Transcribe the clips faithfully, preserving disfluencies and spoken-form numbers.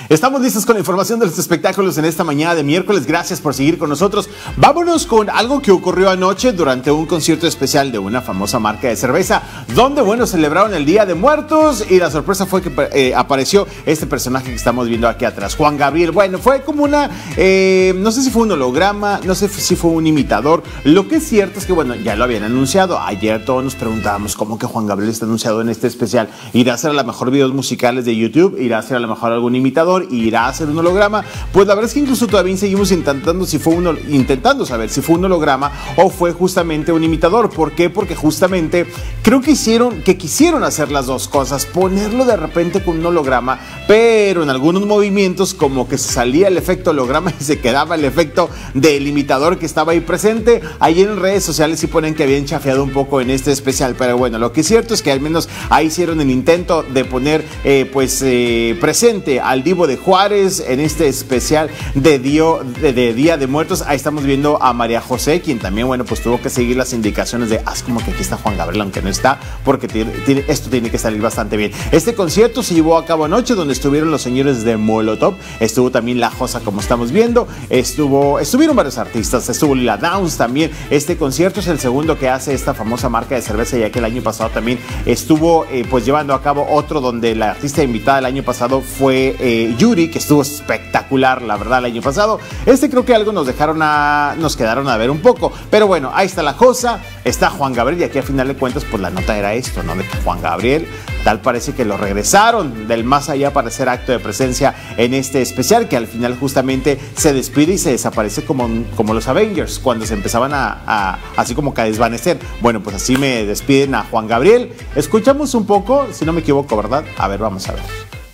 Estamos listos con la información de los espectáculos en esta mañana de miércoles. Gracias por seguir con nosotros. Vámonos con algo que ocurrió anoche durante un concierto especial de una famosa marca de cerveza, donde, bueno, celebraron el Día de Muertos y la sorpresa fue que eh, apareció este personaje que estamos viendo aquí atrás, Juan Gabriel. Bueno, fue como una, eh, no sé si fue un holograma, no sé si fue un imitador. Lo que es cierto es que, bueno, ya lo habían anunciado. Ayer todos nos preguntábamos cómo que Juan Gabriel está anunciado en este especial. ¿Irá a hacer a lo mejor videos musicales de YouTube? ¿Irá a hacer a lo mejor algún imitador? ¿Irá a hacer un holograma? Pues la verdad es que incluso todavía seguimos intentando si fue un, intentando saber si fue un holograma o fue justamente un imitador. ¿Por qué? Porque justamente creo que hicieron, que quisieron hacer las dos cosas, ponerlo de repente con un holograma, pero en algunos movimientos como que se salía el efecto holograma y se quedaba el efecto del imitador que estaba ahí presente. Ahí en redes sociales sí ponen que habían chafeado un poco en este especial, pero bueno, lo que es cierto es que al menos ahí hicieron el intento de poner eh, pues eh, presente al Divo de Juárez en este especial de, Dio, de, de Día de Muertos. Ahí estamos viendo a María José, quien también, bueno, pues tuvo que seguir las indicaciones de haz como que aquí está Juan Gabriel, aunque no está, porque tiene, tiene, esto tiene que salir bastante bien. Este concierto se llevó a cabo anoche, donde estuvieron los señores de Molotov, estuvo también La Josa, como estamos viendo, estuvo, estuvieron varios artistas, estuvo Lila Downs también. Este concierto es el segundo que hace esta famosa marca de cerveza, ya que el año pasado también estuvo eh, pues llevando a cabo otro donde la artista invitada el año pasado fue eh, Yuri, que estuvo espectacular, la verdad, el año pasado. Este creo que algo nos dejaron a, nos quedaron a ver un poco, pero bueno, ahí está La Josa, está Juan Gabriel, y aquí a final de cuentas pues la nota era esto, ¿no? De que Juan Gabriel, tal parece que lo regresaron del más allá para hacer acto de presencia en este especial, que al final justamente se despide y se desaparece como, como los Avengers, cuando se empezaban a, a así como que a desvanecer. Bueno, pues así me despiden a Juan Gabriel. Escuchamos un poco, si no me equivoco, ¿verdad? A ver, vamos a ver.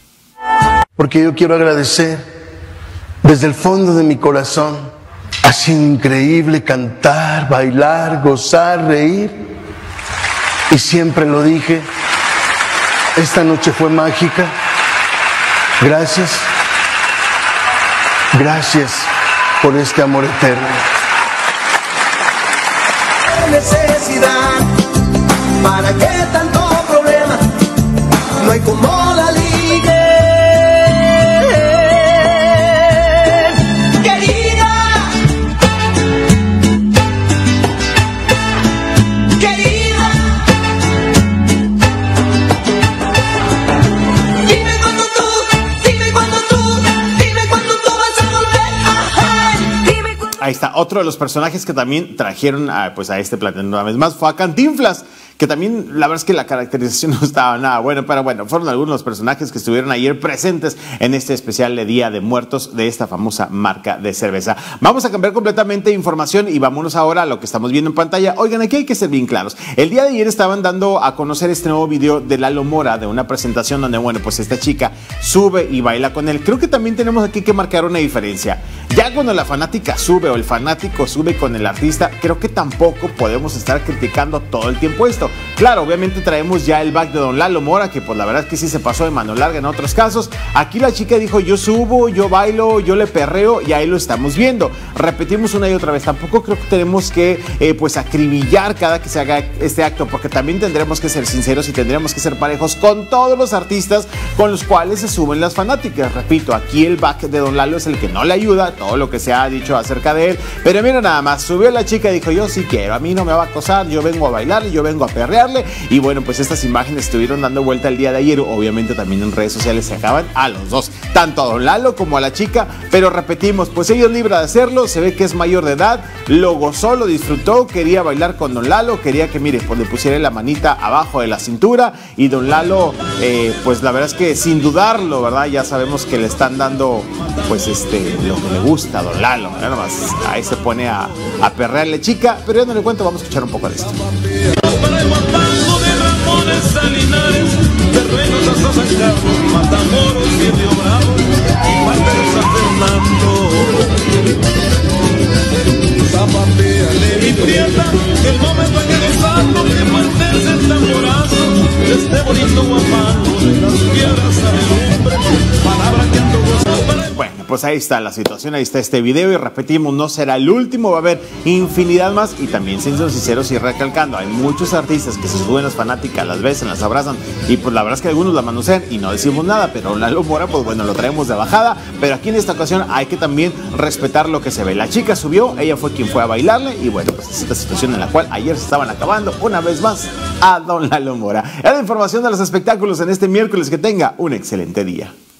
Porque yo quiero agradecer desde el fondo de mi corazón. Ha sido increíble cantar, bailar, gozar, reír. Y siempre lo dije, esta noche fue mágica. Gracias. Gracias por este amor eterno. Necesidad, ¿para qué tanto problema? No hay como la liga. Querida, querida, dime cuando tú, dime cuando tú, dime cuando tú vas a volver. Ajá, dime cuando... Ahí está, otro de los personajes que también trajeron a, pues a este planeta una vez más fue a Cantinflas, que también la verdad es que la caracterización no estaba nada bueno, pero bueno, fueron algunos de los personajes que estuvieron ayer presentes en este especial de Día de Muertos de esta famosa marca de cerveza. Vamos a cambiar completamente de información y vámonos ahora a lo que estamos viendo en pantalla. Oigan, aquí hay que ser bien claros. El día de ayer estaban dando a conocer este nuevo video de Lalo Mora, de una presentación donde, bueno, pues esta chica sube y baila con él. Creo que también tenemos aquí que marcar una diferencia. Ya cuando la fanática sube o el fanático sube con el artista, creo que tampoco podemos estar criticando todo el tiempo esto. Claro, obviamente traemos ya el back de don Lalo Mora, que pues la verdad es que sí se pasó de mano larga en otros casos. Aquí la chica dijo, yo subo, yo bailo, yo le perreo, y ahí lo estamos viendo. Repetimos una y otra vez, tampoco creo que tenemos que eh, pues acribillar cada que se haga este acto, porque también tendremos que ser sinceros y tendremos que ser parejos con todos los artistas con los cuales se suben las fanáticas. Repito, aquí el back de don Lalo es el que no le ayuda, todo lo que se ha dicho acerca de él, pero mira nada más, subió la chica y dijo, yo sí quiero, a mí no me va a acosar, yo vengo a bailar, yo vengo a perrearle. Y bueno, pues estas imágenes estuvieron dando vuelta el día de ayer, obviamente también en redes sociales se acaban a los dos, tanto a don Lalo como a la chica, pero repetimos, pues ella es libre de hacerlo, se ve que es mayor de edad, lo gozó, lo disfrutó, quería bailar con don Lalo, quería que, mire, pues le pusiera la manita abajo de la cintura, y don Lalo, eh, pues la verdad es que sin dudarlo, ¿verdad? Ya sabemos que le están dando, pues este, lo que le gusta a don Lalo, ¿verdad? Nada más, ahí se pone a, a perrearle chica, pero ya no le cuento, vamos a escuchar un poco de esto. Para el guapango de Ramones, Salinares, terrenos hasta San Carlos, Matamoros, Río Bravo y parte de San Fernando. Zapateale mi prieta, el momento en que gozando, que fuertes el tamborazo, este bonito guapango de las piedras alumbra, palabra que ando gozando. Bueno, pues ahí está la situación, ahí está este video y repetimos, no será el último, va a haber infinidad más y también siendo sinceros y recalcando, hay muchos artistas que se suben las fanáticas, las besan, las abrazan y pues la verdad es que algunos la manosean y no decimos nada, pero Lalo Mora pues bueno, lo traemos de bajada, pero aquí en esta ocasión hay que también respetar lo que se ve. La chica subió, ella fue quien fue a bailarle y bueno, pues esta situación en la cual ayer se estaban acabando una vez más a don Lalo Mora. Es la información de los espectáculos en este miércoles, que tenga un excelente día.